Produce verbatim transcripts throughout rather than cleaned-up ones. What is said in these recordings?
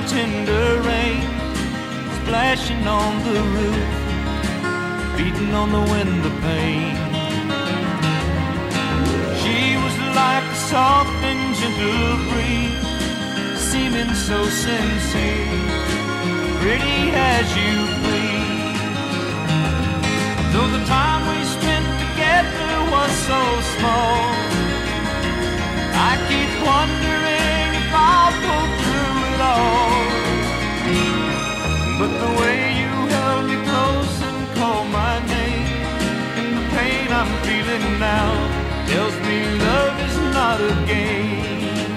tender rain splashing on the roof, beating on the window pane. She was like a soft and gentle breeze, seeming so sincere, pretty as you please. Though the time we spent together was so small, I keep wondering if I'll go through it all. But the way you held me close and called my name, and the pain I'm feeling now tells me love is not a game.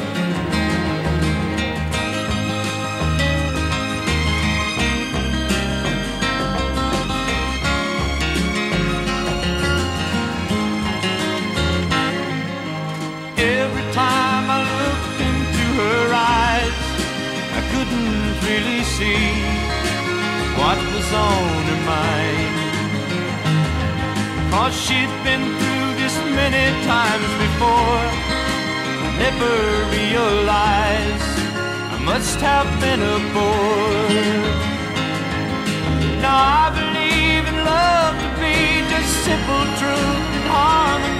Every time I looked into her eyes, I couldn't really see what was on her mind. 'Cause she'd been through this many times before, never realized I must have been a bore. Now I believe in love to be just simple truth and harmony.